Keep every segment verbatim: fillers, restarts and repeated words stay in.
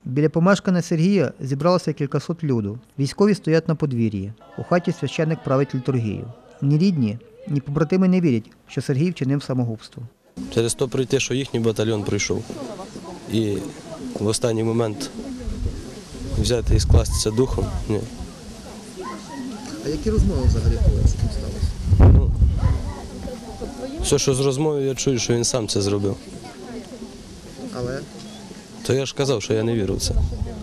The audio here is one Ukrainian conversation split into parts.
Біля помешкання Сергія зібралося кількасот люду. Військові стоять на подвір'ї. У хаті священник править літургію. Ні рідні, ні побратими не вірять, що Сергій вчинив самогубство. Через то пройти, що їхній батальйон прийшов. І в останній момент взяти і скластися духом. Ні. А які розмови взагалі були, що там сталося? Ну, все, що з розмови, я чую, що він сам це зробив. Але? То я ж казав, що я не вірю в це.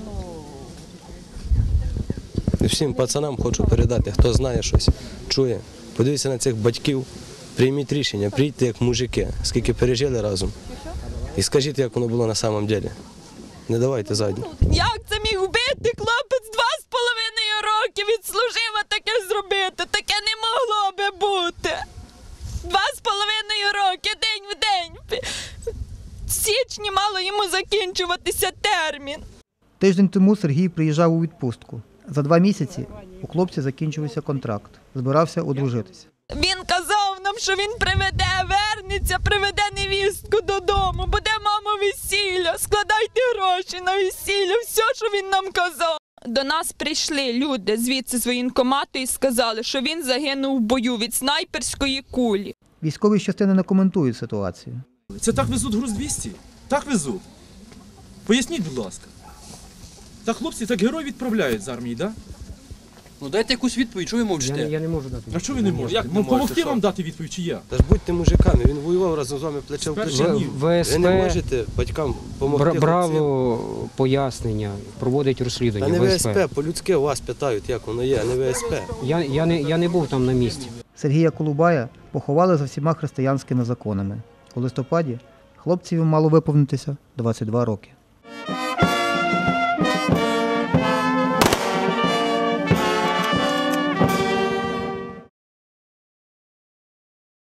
І всім пацанам хочу передати, хто знає щось, чує. Подивіться на цих батьків, прийміть рішення, прийдьте як мужики, скільки пережили разом. І скажіть, як воно було на самом деле. Не давайте задні. Як це міг вбити хлопець два з половиною роки відслужив, а таке зробити? Таке не могло би бути. Два з половиною роки, день в день. В січні мало йому закінчуватися термін. Тиждень тому Сергій приїжджав у відпустку. За два місяці у хлопця закінчився контракт. Збирався одружитися. Він казав нам, що він приведе, вернеться, приведе невістку додому, буде мамо весілля, складайте гроші на весілля, все, що він нам казав. До нас прийшли люди звідси з воєнкомату і сказали, що він загинув в бою від снайперської кулі. Військові з частини не коментують ситуацію. Це так везуть груз двісті? Так везуть? Поясніть, будь ласка. Так хлопці, так герої відправляють з армії, так? Да? Ну дайте якусь відповідь, що ви мовчите? Я, я не можу дати. А що ви не можете? Як? не Ну, помогти можете, вам що? дати відповідь, чи я? Та ж будьте мужиками, він воював разом з вами плече в Перший плече. ні. В- Ви не ВСП можете батькам допомогти бра- хлопцям. брало пояснення, проводить Та розслідування. не ВСП. ВСП, по-людськи вас питають, як воно є, а не ВСП. Я, я, не, я не був там на місці. Сергія Колубая поховали за всіма християнськими законами. У листопаді хлопцеві мало виповнитися двадцять два роки.